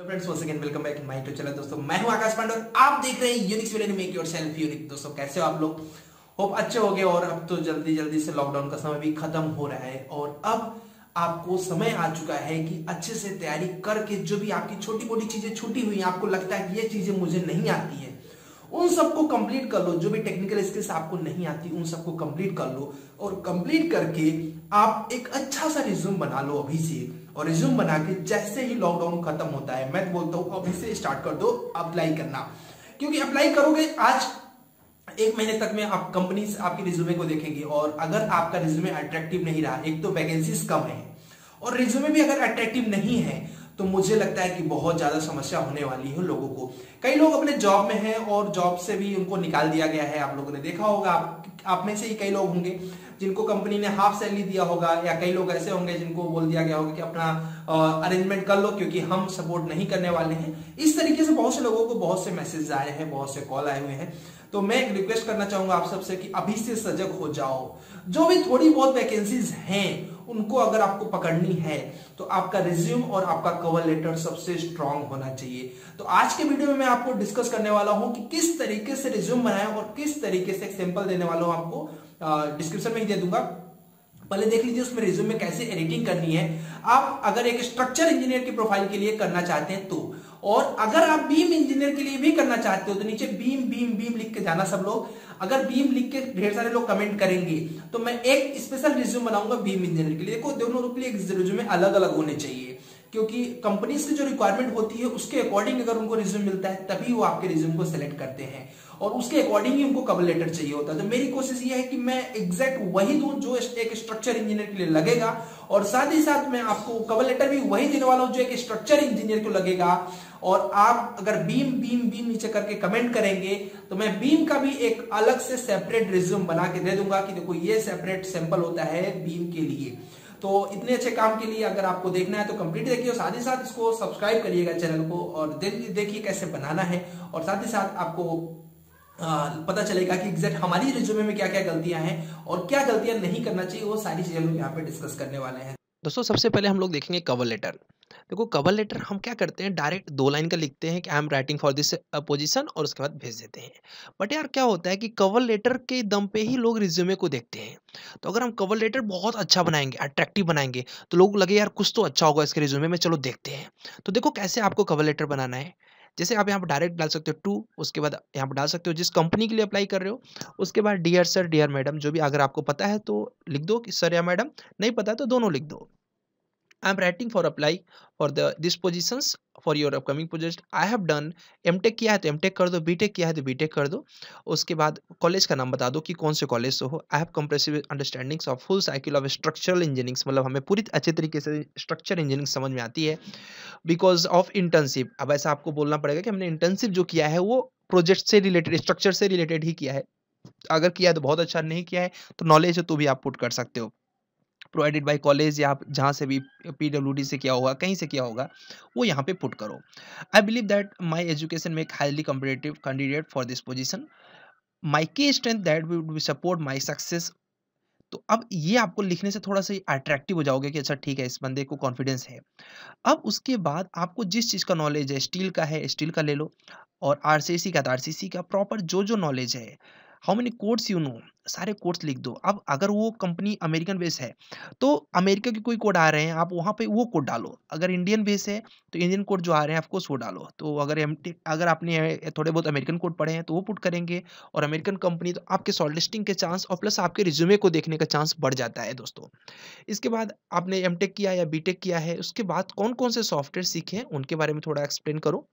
Friends once again welcome back my YouTube channel. दोस्तों मैं हूं आकाश पांडे और आप देख रहे हैं unique video make yourself unique. दोस्तों कैसे हो आप लोग? होप अच्छे होंगे। और अब तो जल्दी जल्दी से लॉकडाउन का समय भी खत्म हो रहा है और अब आपको समय आ चुका है कि अच्छे से तैयारी करके जो भी आपकी छोटी मोटी चीजें छूटी हुई हैं, आपको लगता है कि ये चीजें मुझे नहीं आती है, उन सबको कंप्लीट कर लो। जो भी टेक्निकल स्किल्स आपको नहीं आती उन सबको कंप्लीट कर लो और कंप्लीट करके आप एक अच्छा सा रिज्यूम बना लो अभी से। और रिज्यूम बना के जैसे ही लॉकडाउन खत्म होता है, मैं बोलता हूं अभी से स्टार्ट कर दो अप्लाई करना। क्योंकि अप्लाई करोगे आज, एक महीने तक में आप कंपनी आपके रिज्यूमे को देखेंगे और अगर आपका रिज्यूमे अट्रैक्टिव नहीं रहा, एक तो वैकेंसीज कम है और रिज्यूमे भी अगर अट्रैक्टिव नहीं है, तो मुझे लगता है कि बहुत ज्यादा समस्या होने वाली है लोगों को। कई लोग अपने जॉब में हैं और जॉब से भी उनको निकाल दिया गया है। आप लोगों ने देखा होगा, आप में से ही कई लोग होंगे जिनको कंपनी ने हाफ सैलरी दिया होगा, या कई लोग ऐसे होंगे जिनको बोल दिया गया होगा कि अपना अरेंजमेंट कर लो क्योंकि हम सपोर्ट नहीं करने वाले हैं। इस तरीके से बहुत से लोगों को बहुत से मैसेज आए हैं, बहुत से कॉल आए हुए हैं। तो मैं एक रिक्वेस्ट करना चाहूंगा आप सबसे कि अभी से सजग हो जाओ। जो भी थोड़ी बहुत वैकेंसीज हैं उनको अगर आपको पकड़नी है तो आपका रिज्यूम और आपका कवर लेटर सबसे स्ट्रांग होना चाहिए। तो आज के वीडियो में मैं आपको डिस्कस करने वाला हूं कि किस तरीके से रिज्यूम बनाएं और किस तरीके से एक सैंपल देने वाला हूं, आपको डिस्क्रिप्शन में ही दे दूंगा। पहले देख लीजिए उसमें रिज्यूम में कैसे एडिटिंग करनी है। आप अगर एक स्ट्रक्चर इंजीनियर की प्रोफाइल के लिए करना चाहते हैं तो, और अगर आप बीम इंजीनियर के लिए भी करना चाहते हो तो नीचे बीम बीम बीम लिख के जाना सब लोग। अगर बीम लिख के ढेर सारे लोग कमेंट करेंगे तो मैं एक स्पेशल रिज्यूम बनाऊंगा बीम इंजीनियर के लिए। देखो दोनों के लिए रिज्यूमे अलग अलग होने चाहिए, क्योंकि कंपनीज की जो रिक्वायरमेंट होती है उसके अकॉर्डिंग अगर उनको रिज्यूम मिलता है तभी वो आपके रिज्यूम को सिलेक्ट करते हैं और उसके अकॉर्डिंग ही उनको कवर लेटर चाहिए होता है। तो मेरी कोशिश ये है कि मैं एग्जैक्ट वही दूं जो एक स्ट्रक्चर इंजीनियर के लिए लगेगा, और साथ ही साथ मैं आपको कवर लेटर भी वही देने वाला हूं जो एक स्ट्रक्चर इंजीनियर को लगेगा। और आप अगर बीम बीम बीम नीचे करके कमेंट करेंगे तो मैं बीम का भी एक अलग से सेपरेट रिज्यूम बना के दे दूंगा कि देखो ये सेपरेट सैंपल होता है बीम के लिए। तो इतने अच्छे काम के लिए अगर आपको देखना है तो कंप्लीट देखिए और साथ ही साथ इसको सब्सक्राइब करिएगा चैनल को और देखिए कैसे बनाना है। और साथ ही साथ आपको पता चलेगा कि एग्जैक्ट हमारी रिज्यूमे में क्या क्या गलतियां हैं और क्या गलतियां नहीं करना चाहिए, वो सारी चीजें हम यहाँ पे डिस्कस करने वाले हैं। दोस्तों सबसे पहले हम लोग देखेंगे कवर लेटर। देखो कवर लेटर हम क्या करते हैं, डायरेक्ट 2 लाइन का लिखते हैं कि I am writing for this position और उसके बाद भेज देते हैं। बट यार क्या होता है कि कवर लेटर के दम पे ही लोग रिज्यूमे को देखते हैं। तो अगर हम कवर लेटर बहुत अच्छा बनाएंगे, अट्रैक्टिव बनाएंगे, तो लोग लगे यार कुछ तो अच्छा होगा इसके रिज्यूमे में, चलो देखते हैं। तो देखो कैसे आपको कवर लेटर बनाना है। जैसे आप यहाँ पर डायरेक्ट डाल सकते हो टू, उसके बाद यहाँ पर डाल सकते हो जिस कंपनी के लिए अप्लाई कर रहे हो, उसके बाद डियर सर डियर मैडम, जो भी अगर आपको पता है तो लिख दो कि सर या मैडम, नहीं पता है तो दोनों लिख दो। I am writing for apply for this positions for your upcoming project. I have done MTech किया है तो एमटेक कर दो, बीटेक किया है तो बीटेक कर दो। उसके बाद कॉलेज का नाम बता दो कि कौन से कॉलेज से हो। I have comprehensive understandings of full cycle of structural engineering, मतलब हमें पूरी अच्छे तरीके से स्ट्रक्चर इंजीनियरिंग समझ में आती है। बिकॉज ऑफ इंटर्नशिप, अब ऐसा आपको बोलना पड़ेगा कि हमने इंटर्नशिप जो किया है वो प्रोजेक्ट से रिलेटेड, स्ट्रक्चर से रिलेटेड ही किया है। अगर किया है तो बहुत अच्छा, नहीं किया है तो नॉलेज है तो भी आप पुट कर सकते हो। प्रोवाइडेड बाय कॉलेज, या आप जहाँ से भी पीडब्ल्यूडी से किया होगा, कहीं से किया होगा, वो यहाँ पे पुट करो। I believe that my education make highly competitive candidate for this position. My key strength that would support my success. तो अब ये आपको लिखने से थोड़ा सा अट्रैक्टिव हो जाओगे कि अच्छा ठीक है, इस बंदे को कॉन्फिडेंस है। अब उसके बाद आपको जिस चीज़ का नॉलेज है, स्टील का है स्टील का ले लो, और आरसीसी का तो आरसीसी का, प्रॉपर जो जो नॉलेज है, how many codes you know, सारे कोड्स लिख दो। अब अगर वो कंपनी अमेरिकन बेस है तो अमेरिका के कोई कोड आ रहे हैं, आप वहाँ पे वो कोड डालो। अगर इंडियन बेस है तो इंडियन कोड जो आ रहे हैं ऑफकोर्स वो डालो। तो अगर आपने थोड़े बहुत अमेरिकन कोड पढ़े हैं तो वो पुट करेंगे, और अमेरिकन कंपनी तो आपके शॉर्टलिस्टिंग के चांस और प्लस आपके रिज्यूमे को देखने का चांस बढ़ जाता है दोस्तों। इसके बाद आपने एमटेक किया या बीटेक किया है, उसके बाद कौन-कौन से सॉफ्टवेयर सीखे हैं, उनके बारे में थोड़ा एक्सप्लेन करो।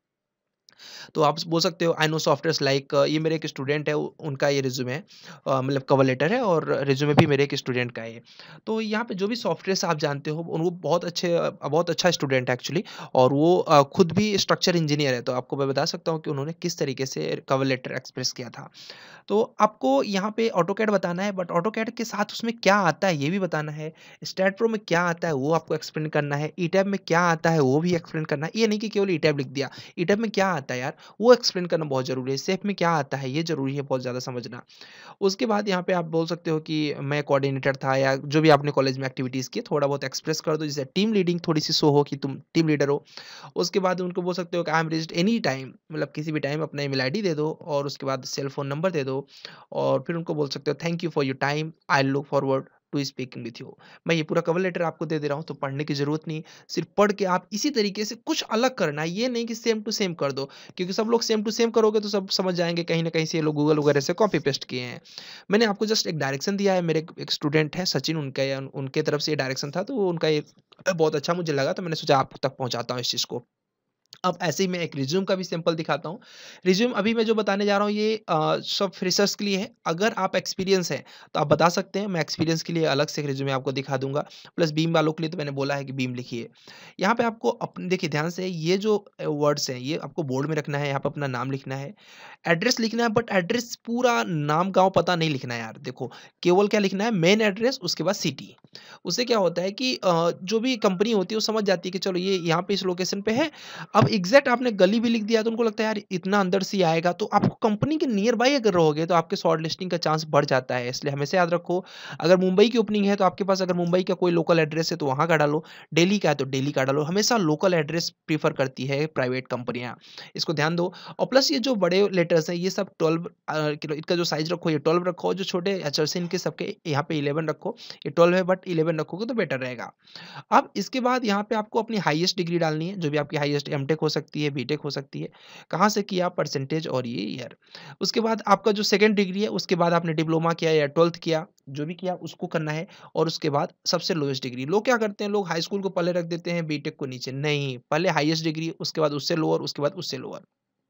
तो आप बोल सकते हो आई नो सॉफ्टवेयर्स लाइक, ये मेरे एक स्टूडेंट है, उनका ये रिज्यूमे है, मतलब कवर लेटर है, और रिज्यूमे भी मेरे एक स्टूडेंट का है। तो यहाँ पे जो भी सॉफ्टवेयर्स आप जानते हो उनको, बहुत अच्छा स्टूडेंट है एक्चुअली, और वो खुद भी स्ट्रक्चर इंजीनियर है। तो आपको मैं बता सकता हूँ कि उन्होंने किस तरीके से कवर लेटर एक्सप्रेस किया था। तो आपको यहाँ पे ऑटोकैड बताना है, बट ऑटोकैड के साथ उसमें क्या आता है ये भी बताना है। स्टैट प्रो में क्या आता है वो आपको एक्सप्लेन करना है। ईटैब में क्या आता है वो भी एक्सप्लेन करना है। ये नहीं कि केवल ईटैब लिख दिया, ईटैब में क्या आता आता है यार, वो एक्सप्लेन करना बहुत ज़रूरी है। सेफ में क्या आता है, ये ज़रूरी है बहुत ज़्यादा समझना। उसके बाद यहाँ पे आप बोल सकते हो कि मैं कोऑर्डिनेटर था या जो भी आपने कॉलेज में एक्टिविटीज़ की, थोड़ा बहुत एक्सप्रेस कर दो, जैसे टीम लीडिंग थोड़ी-सी शो हो कि तुम टीम लीडर हो। उसके बाद उनको बोल सकते हो कि I am raised any time, मतलब किसी भी टाइम अपना ईमेल आईडी दे दो और उसके बाद सेल फ़ोन नंबर दे दो और फिर उनको बोल सकते हो thank you for your time, I look forward to speaking with you. मैं ये पूरा कवर लेटर आपको दे दे रहा हूँ, तो पढ़ने की ज़रूरत नहीं, सिर्फ़ पढ़ के आप इसी तरीके से कुछ अलग करना है, ये नहीं कि सेम टू सेम कर दो, क्योंकि सब लोग सेम टू सेम करोगे तो सब समझ जाएँगे कहीं न कहीं से ये लोग गूगल वगैरह से कॉपी पेस्ट किए हैं। मैंने आपको जस्ट एक डायरेक्शन दिया है, मेरे एक स्टूडेंट है सचिन, उनका या उनके तरफ से ये डायरेक्शन था, तो वो उनका ये बहुत अच्छा मुझे लगा, तो मैंने सोचा आप तक पहुँचाता हूँ इस चीज़ को। अब ऐसे ही मैं एक रिज़्यूम का भी सैंपल दिखाता हूँ। रिज़्यूम अभी मैं जो बताने जा रहा हूँ ये सब फ्रेशर्स के लिए है। अगर आप एक्सपीरियंस हैं, तो आप बता सकते हैं, मैं एक्सपीरियंस के लिए अलग से एक रिज़्यूमे आपको दिखा दूँगा। प्लस बीम वालों के लिए तो मैंने बोला है कि बीम लिखिए। यहाँ पे आपको देखिए ध्यान से ये जो वर्ड्स हैं, ये आपको बोल्ड में रखना है, यहाँ पे अपना नाम लिखना है। एड्रेस लिखना है, बट एड्रेस पूरा नाम, गाँव, पता नहीं लिखना है यार। देखो, केवल क्या लिखना है, मेन एड्रेस, उसके बाद सिटी। उससे क्या होता है कि जो भी कंपनी होती है, वो समझ जाती है कि चलो ये यहाँ पे इस लोकेशन पे है। अब एग्ज़ैक्ट आपने गली भी लिख दिया तो उनको लगता है यार इतना अंदर से ही आएगा, तो आपको कंपनी के नियर बाय अगर रहोगे तो आपके शॉर्ट लिस्टिंग का चांस बढ़ जाता है। इसलिए हमेशा याद रखो, अगर मुंबई की ओपनिंग है तो आपके पास अगर मुंबई का कोई लोकल एड्रेस है तो वहाँ का डालो, दिल्ली का है तो दिल्ली का डालो। हमेशा लोकल एड्रेस प्रेफ़र करती है प्राइवेट कंपनियाँ, इसको ध्यान दो। और प्लस ये जो बड़े लेटर्स हैं ये सब 12 किलो इनका जो साइज़ रखो, ये 12 रखो, जो छोटे अक्षर हैं इनके सबके यहाँ पे 11 रखो। ये 12 है बट 11 रखोगे तो बेटर रहेगा। अब इसके बाद यहाँ पे आपको अपनी हाईएस्ट डिग्री डालनी है, जो भी आपकी हाईएस्ट एमटेक हो सकती है, बीटेक हो सकती है। कहाँ से किया, परसेंटेज और ये ईयर। उसके बाद आपका जो सेकंड डिग्री है, उसके बाद आपने डिप्लोमा किया या 12th किया, जो भी किया उसको करना है। और उसके बाद सबसे लोएस्ट डिग्री। लोग क्या करते हैं, लोग हाई स्कूल को पहले रख देते हैं, बीटेक को नीचे। नहीं, पहले हाईएस्ट डिग्री, उसके बाद उससे लोअर, उसके बाद उससे लोअर।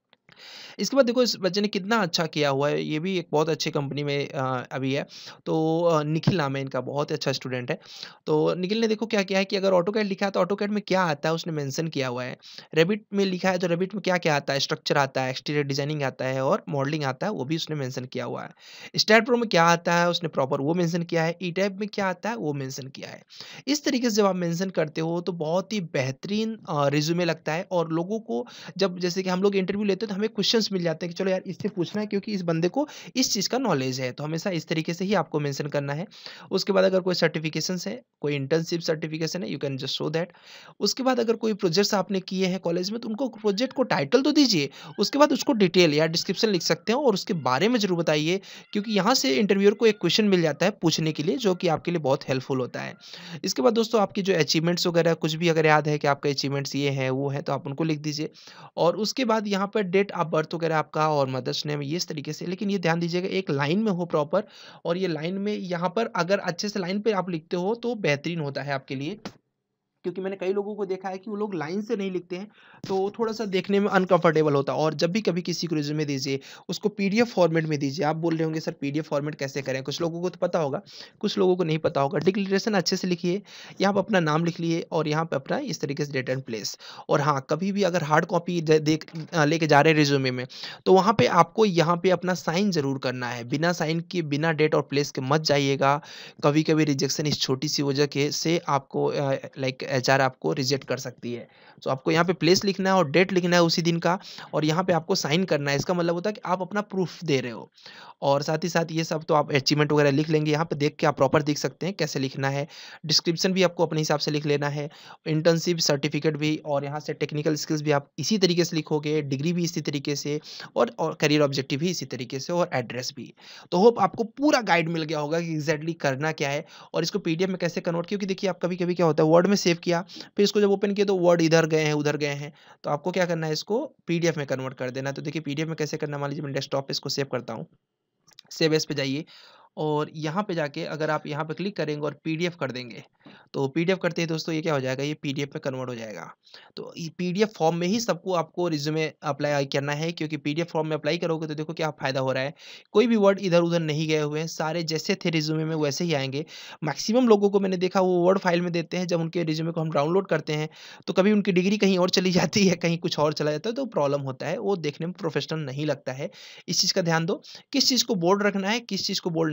इसके बाद देखो इस बच्चे ने कितना अच्छा किया हुआ है, ये भी एक बहुत अच्छी कंपनी में अभी है। तो निखिल नाम है इनका, बहुत ही अच्छा स्टूडेंट है। तो निखिल ने देखो क्या किया है कि अगर ऑटोकैड लिखा है तो ऑटोकैड में क्या आता है उसने मेंशन किया हुआ है। रेविट में लिखा है तो रेविट में क्या-क्या आता है, स्ट्रक्चर आता है, एक्सटीरियर डिजाइनिंग आता है और मॉडलिंग आता है, वो भी उसने मेंशन किया हुआ है। स्टैट प्रो में क्या आता है उसने प्रॉपर वो मेंशन किया है, ई-टैब में क्या आता है वो मेंशन किया है। इस तरीके से जब आप मेंशन करते हो तो बहुत ही बेहतरीन रिज़्यूमे लगता है और लोगों को जब जैसे कि हम लोग इंटरव्यू लेते हैं तो हमें क्वेश्चंस मिल जाते हैं कि चलो यार इससे पूछना है क्योंकि इस बंदे को इस चीज़ का नॉलेज है, तो हमेशा इस तरीके से ही आपको मेंशन करना है। उसके बाद अगर कोई सर्टिफिकेशंस है, कोई इंटर्नशिप सर्टिफिकेशन है, you can just show that. उसके बाद अगर कोई प्रोजेक्ट्स आपने किए हैं कॉलेज में तो उनको प्रोजेक्ट को टाइटल तो दीजिए, उसके बाद उसको डिटेल या डिस्क्रिप्शन लिख सकते हो और उसके बारे में ज़रूर बताइए, क्योंकि यहाँ से इंटरव्यूअर को एक क्वेश्चन मिल जाता है पूछने के लिए जो कि आपके लिए बहुत हेल्पफुल होता है। इसके बाद दोस्तों आपकी जो अचीवमेंट्स वगैरह कुछ भी अगर याद है कि आपके अचीवमेंट्स ये हैं, वो हैं, तो आप उनको लिख दीजिए। और उसके बाद यहाँ पर डेट ऑफ बर्थ वगैरह आपका और मदर्स नेम ये इस तरीके से, लेकिन ये ध्यान दीजिएगा एक लाइन में हो प्रॉपर। और ये लाइन में यहाँ पर अगर अच्छे से लाइन पे आप लिखते हो तो बेहतरीन होता है आपके लिए, क्योंकि मैंने कई लोगों को देखा है कि वो लोग लाइन से नहीं लिखते हैं, तो वो थोड़ा-सा देखने में अनकंफर्टेबल होता है। और जब भी कभी किसी को रिज़्यूमे दीजिए, उसको पीडीएफ फॉर्मेट में दीजिए। आप बोल रहे होंगे सर पीडीएफ फॉर्मेट कैसे करें? कुछ लोगों को तो पता होगा, कुछ लोगों को नहीं पता होगा। डिक्लेरेशन अच्छे से लिखिए, यहाँ पे अपना नाम लिख लिए और यहाँ पे अपना इस तरीके से डेट एंड प्लेस। और हाँ, कभी भी अगर हार्ड कॉपी लेके जा रहे हैं रिज़्यूमे में, तो वहाँ पे आपको यहाँ पे अपना साइन ज़रूर करना है। बिना साइन किए, बिना डेट और प्लेस के मत जाइएगा। कभी-कभी रिजेक्शन इस छोटी-सी वजह के से आपको लाइक एचआर आपको रिजेक्ट कर सकती है। तो आपको यहाँ पे प्लेस लिखना है और डेट लिखना है उसी दिन का, और यहाँ पे आपको साइन करना है। इसका मतलब होता है कि आप अपना प्रूफ दे रहे हो। और साथ ही साथ ये सब तो आप अचीवमेंट वगैरह लिख लेंगे, यहाँ पे देख के आप प्रॉपर देख सकते हैं कैसे लिखना है। डिस्क्रिप्शन भी आपको अपने हिसाब से लिख लेना है, इंटर्नशिप सर्टिफिकेट भी, और यहाँ से टेक्निकल स्किल्स भी आप इसी तरीके से लिखोगे, डिग्री भी इसी तरीके से, और करियर ऑब्जेक्टिव भी इसी तरीके से, और एड्रेस भी। तो होप आपको पूरा गाइड मिल गया होगा कि एग्जैक्टली करना क्या है और इसको पीडीएफ में कैसे कन्वर्ट, क्योंकि देखिए आप कभी-कभी क्या होता है वर्ड में सेव किया, फिर इसको जब ओपन किया तो वर्ड इधर गए हैं, उधर गए हैं, तो आपको क्या करना है, इसको पीडीएफ में कन्वर्ट कर देना है। तो देखिए पीडीएफ में कैसे करना है, मान लीजिए मैं डेस्कटॉप पे इसको सेव करता हूँ। सेव एज़ पे जाइए और यहाँ पे जाके अगर आप यहाँ पे क्लिक करेंगे और पीडीएफ कर देंगे, तो पीडीएफ करते ही दोस्तों ये क्या हो जाएगा, ये पीडीएफ में कन्वर्ट हो जाएगा। तो ये पीडीएफ फॉर्म में ही सबको आपको रिज्यूमे अप्लाई करना है, क्योंकि पीडीएफ फॉर्म में अप्लाई करोगे तो देखो क्या फ़ायदा हो रहा है, कोई भी वर्ड इधर-उधर नहीं गए हुए हैं, सारे जैसे थे रिज्यूमे में वैसे ही आएँगे। मैक्सिमम लोगों को मैंने देखा वो वर्ड फाइल में देते हैं, जब उनके रिज्यूमे को हम डाउनलोड करते हैं, तो कभी उनकी डिग्री कहीं और चली जाती है, कहीं कुछ और चला जाता है, तो प्रॉब्लम होता है, वो देखने में प्रोफेशनल नहीं लगता है। इस चीज़ का ध्यान दो, किस चीज़ को बोल्ड रखना है, किस चीज़ को बोल्ड नहीं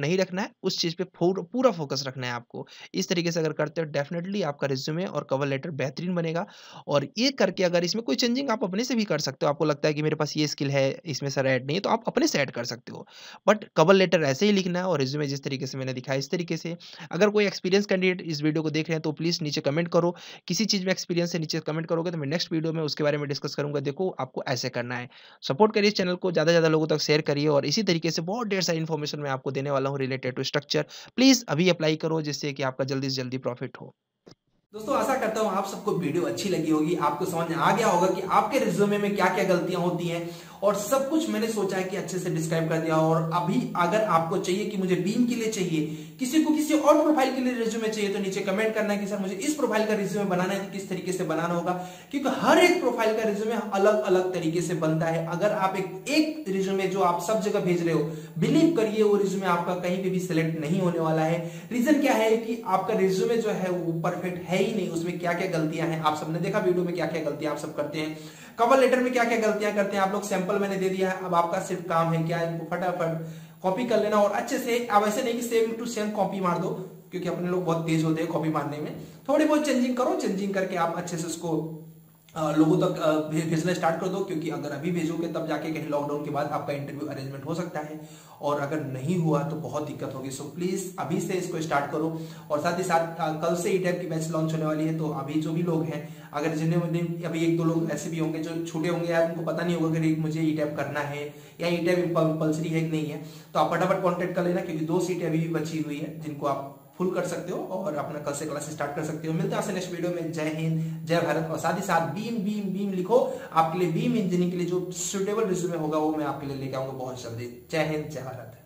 नहीं रखना है, उस चीज़ पे पूरा फोकस रखना है आपको। इस तरीके से अगर करते हो डेफिनिटली आपका रिज्यूमे और कवर लेटर बेहतरीन बनेगा। और ये करके अगर इसमें कोई चेंजिंग आप अपने से भी कर सकते हो, आपको लगता है कि मेरे पास ये स्किल है, इसमें सर ऐड नहीं है, तो आप अपने से ऐड कर सकते हो। बट कवर लेटर ऐसे ही लिखना है और रिज्यूमे जिस तरीके से मैंने दिखाया इस तरीके से। अगर कोई एक्सपीरियंस कैंडिडेट इस वीडियो को देख रहे हैं तो प्लीज़ नीचे कमेंट करो। किसी चीज़ में एक्सपीरियंस है नीचे कमेंट करोगे तो मैं नेक्स्ट वीडियो में उसके बारे में डिस्कस करूँगा। देखो आपको ऐसे करना है। सपोर्ट करिए चैनल को, ज़्यादा से ज़्यादा लोगों तक शेयर करिए और इसी तरीके से बहुत ढेर सारी इन्फॉर्मेशन मैं आपको देने वाला हूँ रिलेटेड टू स्ट्रक्चर। प्लीज़ अभी अप्लाई करो जिससे कि आपका जल्दी से जल्दी प्रॉफिट हो। दोस्तों आशा करता हूं आप सबको वीडियो अच्छी लगी होगी, आपको समझ में आ गया होगा कि आपके रिज्यूमे में क्या क्या गलतियां होती हैं और सब कुछ मैंने सोचा है कि अच्छे से डिस्क्राइब कर दिया। और अभी अगर आपको चाहिए कि मुझे बीम के लिए चाहिए, किसी को किसी और प्रोफाइल के लिए रिज्यूमे चाहिए, तो नीचे कमेंट करना है कि सर मुझे इस प्रोफाइल का रिज्यूमे बनाना है, तो किस तरीके से बनाना होगा, क्योंकि हर एक प्रोफाइल का रिज्यूमे अलग अलग तरीके से बनता है। अगर आप एक रिज्यूमे जो आप सब जगह भेज रहे हो, बिलीव करिए वो रिज्यूमे आपका कहीं पे भी सिलेक्ट नहीं होने वाला है। रीजन क्या है कि आपका रिज्यूमे जो है वो परफेक्ट है ही नहीं, उसमें क्या क्या गलतियां हैं आप सबने देखा वीडियो में, क्या क्या गलतियां आप सब करते हैं। कवर लेटर में क्या क्या गलतियां करते हैं आप लोग, सैंपल मैंने दे दिया है। अब आपका सिर्फ काम है क्या, इनको फटाफट कॉपी कर लेना और अच्छे से। अब ऐसे नहीं कि सेम टू सेम कॉपी मार दो, क्योंकि अपने लोग बहुत तेज होते हैं कॉपी मारने में। थोड़ी बहुत चेंजिंग करो, चेंजिंग करके आप अच्छे से उसको लोगों तक भेजना स्टार्ट कर दो, क्योंकि अगर अभी भेजोगे तब जाके कहीं लॉकडाउन के बाद आपका इंटरव्यू अरेंजमेंट हो सकता है, और अगर नहीं हुआ तो बहुत दिक्कत होगी। सो प्लीज अभी से इसको स्टार्ट करो। और साथ ही साथ कल से ई टैब की बैच लॉन्च होने वाली है, तो अभी जो भी लोग हैं, अगर जिन्हें अभी एक दो लोग ऐसे भी होंगे जो छूटे होंगे यार, उनको पता नहीं होगा कि मुझे ई टैब करना है या ई टैब कंपल्सरी है कि नहीं है, तो आप फटाफट कॉन्टेक्ट कर लेना, क्योंकि 2 सीटें अभी भी बची हुई है जिनको आप फुल कर सकते हो और अपना कल से क्लास स्टार्ट कर सकते हो। मिलते हैं आपसे नेक्स्ट वीडियो में। जय हिंद, जय भारत। और साथ ही साथ बीम बीम बीम लिखो, आपके लिए बीम इंजीनियरिंग के लिए जो सुटेबल रिज्यूमे होगा वो मैं आपके लिए लेके आऊंगा बहुत जल्दी। जय हिंद, जय भारत।